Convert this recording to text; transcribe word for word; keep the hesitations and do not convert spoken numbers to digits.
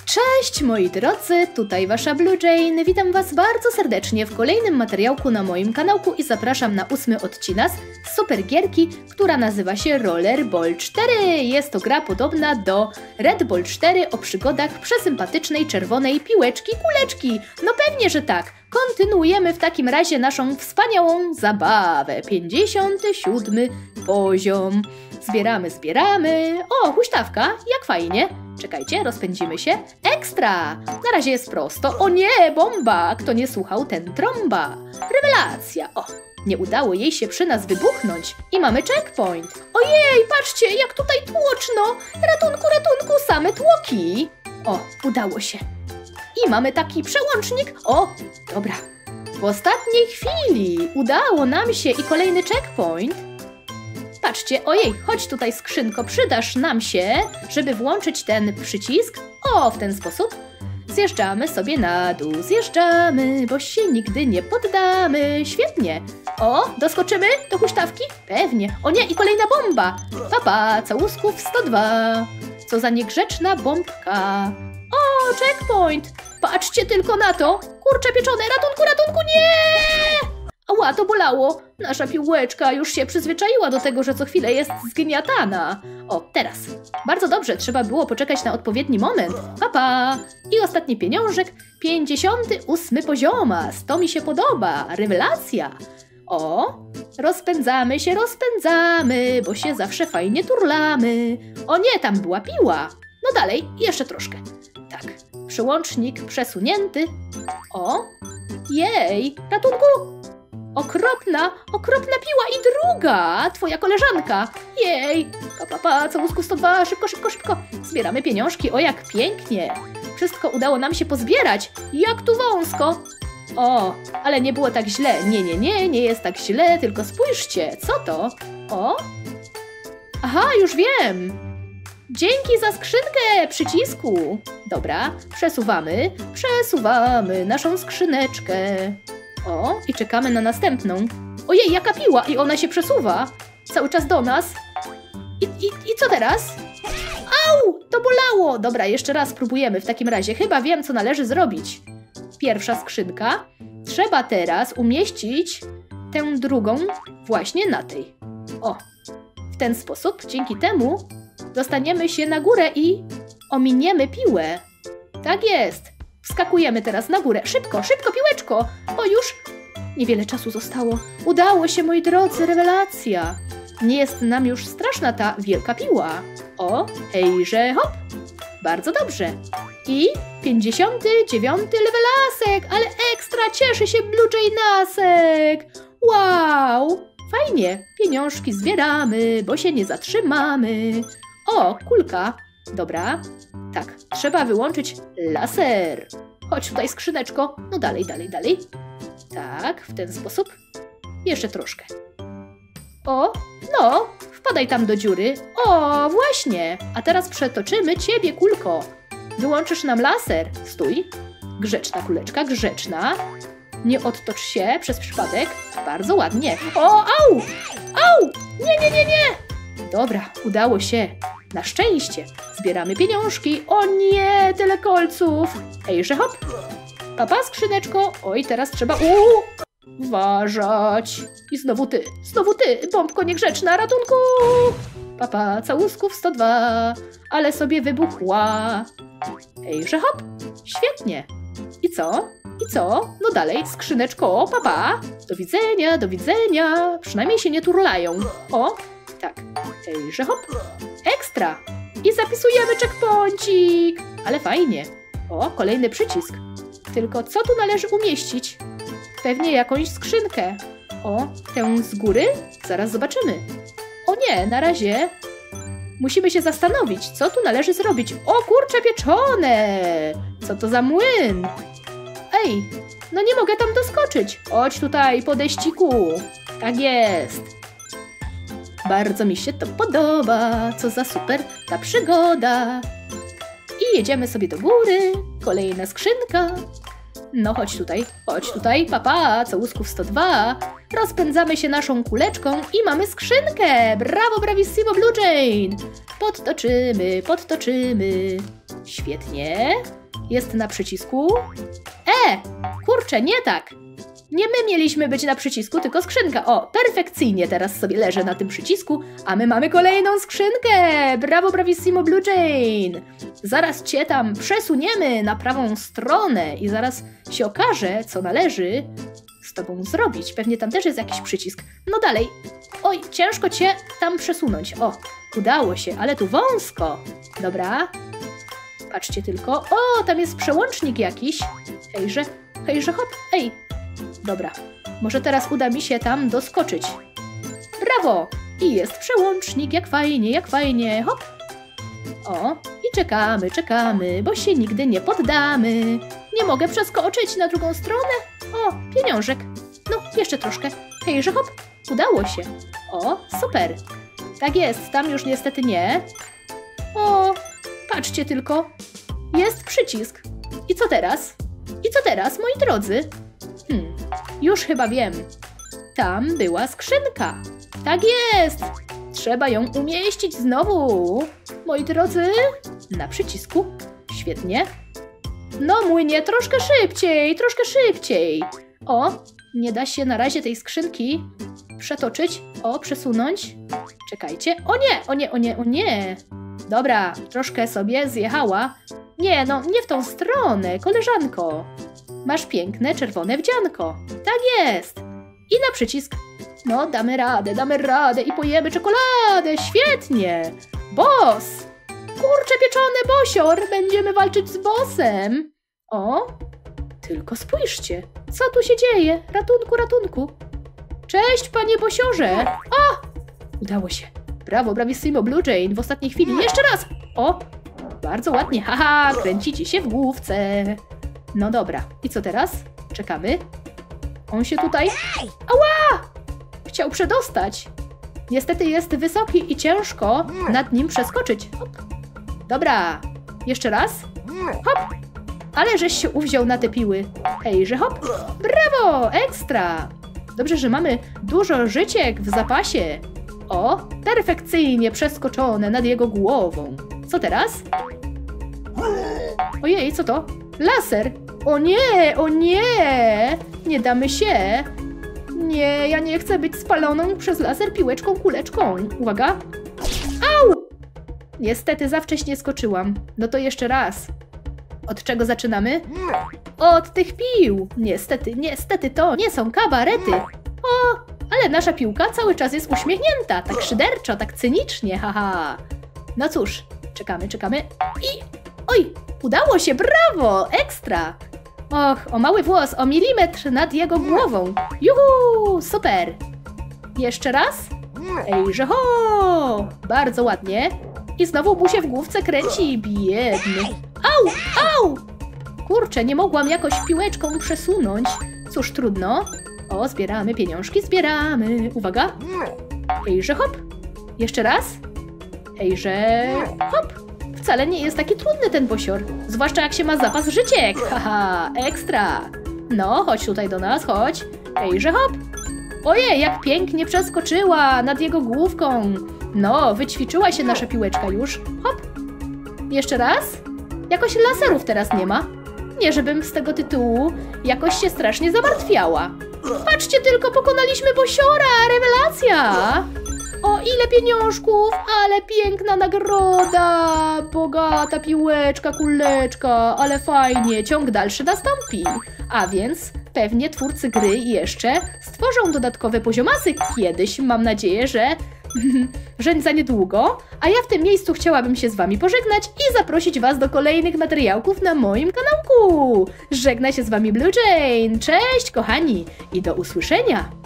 Cześć moi drodzy, tutaj wasza Blue Jane. Witam was bardzo serdecznie w kolejnym materiałku na moim kanałku i zapraszam na ósmy odcinek z super gierki, która nazywa się Roller Ball cztery. Jest to gra podobna do Red Ball cztery o przygodach przesympatycznej czerwonej piłeczki kuleczki. No pewnie, że tak. Kontynuujemy w takim razie naszą wspaniałą zabawę. pięćdziesiąty siódmy poziom. Zbieramy, zbieramy. O, huśtawka, jak fajnie. Czekajcie, rozpędzimy się. Ekstra! Na razie jest prosto. O nie, bomba! Kto nie słuchał, ten trąba. Rewelacja! O, nie udało jej się przy nas wybuchnąć. I mamy checkpoint. Ojej, patrzcie, jak tutaj tłoczno. Ratunku, ratunku, same tłoki. O, udało się. I mamy taki przełącznik. O, dobra. W ostatniej chwili udało nam się i kolejny checkpoint. Patrzcie, ojej, chodź tutaj skrzynko, przydasz nam się, żeby włączyć ten przycisk. O, w ten sposób. Zjeżdżamy sobie na dół, zjeżdżamy, bo się nigdy nie poddamy. Świetnie. O, doskoczymy do huśtawki? Pewnie. O nie, i kolejna bomba. Papa, całusków sto dwa. Co za niegrzeczna bombka. O, checkpoint. Patrzcie tylko na to. Kurcze pieczone, ratunku, ratunku, nie! Ała, to bolało. Nasza piłeczka już się przyzwyczaiła do tego, że co chwilę jest zgniatana. O, teraz. Bardzo dobrze, trzeba było poczekać na odpowiedni moment. Pa, pa. I ostatni pieniążek. pięćdziesiąty ósmy pozioma. To mi się podoba. Rewelacja. O, rozpędzamy się, rozpędzamy, bo się zawsze fajnie turlamy. O nie, tam była piła. No dalej, jeszcze troszkę. Tak, przełącznik przesunięty. O, jej, ratunku. Okropna, okropna piła i druga, twoja koleżanka. Jej, pa, pa, pa, całusku sto dwa, szybko, szybko, szybko. Zbieramy pieniążki, o jak pięknie. Wszystko udało nam się pozbierać, jak tu wąsko. O, ale nie było tak źle, nie, nie, nie, nie jest tak źle, tylko spójrzcie, co to? O, aha, już wiem. Dzięki za skrzynkę przycisku. Dobra, przesuwamy, przesuwamy naszą skrzyneczkę. O, i czekamy na następną. Ojej, jaka piła! I ona się przesuwa. Cały czas do nas. I, i, i co teraz? Au! To bolało! Dobra, jeszcze raz spróbujemy w takim razie. Chyba wiem, co należy zrobić. Pierwsza skrzynka. Trzeba teraz umieścić tę drugą właśnie na tej. O, w ten sposób, dzięki temu dostaniemy się na górę i ominiemy piłę. Tak jest. Wskakujemy teraz na górę. Szybko, szybko, piłeczko! O, już niewiele czasu zostało. Udało się, moi drodzy, rewelacja. Nie jest nam już straszna ta wielka piła. O, hejże, hop! Bardzo dobrze. I pięćdziesiąty dziewiąty levelasek, ale ekstra, cieszy się Blue Jane'asek. Wow, fajnie. Pieniążki zbieramy, bo się nie zatrzymamy. O, kulka. Dobra. Tak, trzeba wyłączyć laser. Chodź tutaj, skrzyneczko. No dalej, dalej, dalej. Tak, w ten sposób. Jeszcze troszkę. O, no, wpadaj tam do dziury. O, właśnie. A teraz przetoczymy ciebie, kulko. Wyłączysz nam laser. Stój. Grzeczna kuleczka, grzeczna. Nie odtocz się przez przypadek. Bardzo ładnie. O, au! Au! Nie, nie, nie, nie! Dobra, udało się. Na szczęście. Zbieramy pieniążki. O nie, tyle kolców. Hejże, hop. Papa, skrzyneczko. Oj, teraz trzeba uuu, uważać. I znowu ty, znowu ty, bombko niegrzeczna, ratunku. Papa, całusków sto dwa. Ale sobie wybuchła. Hejże, hop. Świetnie. I co? I co? No dalej, skrzyneczko, papa. Do widzenia, do widzenia. Przynajmniej się nie turlają. O, tak. Hejże, hop. Ekstra. I zapisujemy checkpointik. Ale fajnie. O, kolejny przycisk. Tylko co tu należy umieścić? Pewnie jakąś skrzynkę. O, tę z góry? Zaraz zobaczymy. O nie, na razie musimy się zastanowić, co tu należy zrobić. O, kurcze pieczone! Co to za młyn? Ej, no nie mogę tam doskoczyć. Chodź tutaj, podeściku. Tak jest. Bardzo mi się to podoba. Co za super ta przygoda. I jedziemy sobie do góry. Kolejna skrzynka. No chodź tutaj, chodź tutaj, papa, całusków sto dwa. Rozpędzamy się naszą kuleczką i mamy skrzynkę. Brawo, bravissimo, Blue Jane. Podtoczymy, podtoczymy. Świetnie. Jest na przycisku. E, kurczę, nie tak. Nie my mieliśmy być na przycisku, tylko skrzynka. O, perfekcyjnie teraz sobie leżę na tym przycisku, a my mamy kolejną skrzynkę. Brawo, bravissimo, Blue Jane. Zaraz cię tam przesuniemy na prawą stronę i zaraz się okaże, co należy z tobą zrobić. Pewnie tam też jest jakiś przycisk. No dalej. Oj, ciężko cię tam przesunąć. O, udało się, ale tu wąsko. Dobra. Patrzcie tylko. O, tam jest przełącznik jakiś. Hejże, hejże, hop, ej. Dobra, może teraz uda mi się tam doskoczyć. Brawo! I jest przełącznik, jak fajnie, jak fajnie, hop! O, i czekamy, czekamy, bo się nigdy nie poddamy. Nie mogę przeskoczyć na drugą stronę. O, pieniążek. No, jeszcze troszkę. Hejże, hop, udało się. O, super. Tak jest, tam już niestety nie. O, patrzcie tylko. Jest przycisk. I co teraz? I co teraz, moi drodzy? Hmm, już chyba wiem. Tam była skrzynka. Tak jest! Trzeba ją umieścić znowu. Moi drodzy, na przycisku. Świetnie. No młynie, troszkę szybciej, troszkę szybciej. O, nie da się na razie tej skrzynki przetoczyć. O, przesunąć. Czekajcie. O nie, o nie, o nie, o nie. Dobra, troszkę sobie zjechała. Nie, no, nie w tą stronę, koleżanko. Masz piękne, czerwone wdzianko. Tak jest. I na przycisk. No, damy radę, damy radę i pojemy czekoladę. Świetnie. Boss. Kurczę pieczony bosior. Będziemy walczyć z bossem. O, tylko spójrzcie. Co tu się dzieje? Ratunku, ratunku. Cześć, panie bosiorze. O, udało się. Brawo, bravissimo, Blue Jane. W ostatniej chwili. Jeszcze raz. O, bardzo ładnie. Haha, kręcicie się w główce. No dobra. I co teraz? Czekamy. On się tutaj... Ała! Chciał przedostać. Niestety jest wysoki i ciężko nad nim przeskoczyć. Hop. Dobra. Jeszcze raz. Hop. Ale żeś się uwziął na te piły. Hejże, hop. Brawo! Ekstra! Dobrze, że mamy dużo życiek w zapasie. O, perfekcyjnie przeskoczone nad jego głową. Co teraz? Ojej, co to? Laser! O nie, o nie! Nie damy się! Nie, ja nie chcę być spaloną przez laser piłeczką, kuleczką. Uwaga! Au! Niestety za wcześnie skoczyłam. No to jeszcze raz. Od czego zaczynamy? Od tych pił! Niestety, niestety to nie są kabarety. O, ale nasza piłka cały czas jest uśmiechnięta. Tak szyderczo, tak cynicznie, haha. No cóż, czekamy, czekamy i... Oj, udało się, brawo, ekstra. Och, o mały włos, o milimetr nad jego głową. Juhu, super. Jeszcze raz. Ejże ho, bardzo ładnie. I znowu mu się w główce kręci, biedny. Au, au. Kurczę, nie mogłam jakoś piłeczką przesunąć. Cóż, trudno. O, zbieramy pieniążki, zbieramy. Uwaga. Ejże hop. Jeszcze raz. Ejże hop. Wcale nie jest taki trudny ten bosior. Zwłaszcza jak się ma zapas życiek. Haha, ekstra. No, chodź tutaj do nas, chodź. Ejże hop. Ojej, jak pięknie przeskoczyła nad jego główką. No, wyćwiczyła się nasza piłeczka już. Hop. Jeszcze raz. Jakoś laserów teraz nie ma. Nie, żebym z tego tytułu jakoś się strasznie zamartwiała. Patrzcie tylko, pokonaliśmy bosiora. Rewelacja. O, ile pieniążków, ale piękna nagroda, bogata piłeczka, kuleczka, ale fajnie, ciąg dalszy nastąpi. A więc pewnie twórcy gry jeszcze stworzą dodatkowe poziomasy kiedyś, mam nadzieję, że, że za niedługo. A ja w tym miejscu chciałabym się z wami pożegnać i zaprosić was do kolejnych materiałków na moim kanałku. Żegna się z wami Blue Jane, cześć kochani i do usłyszenia.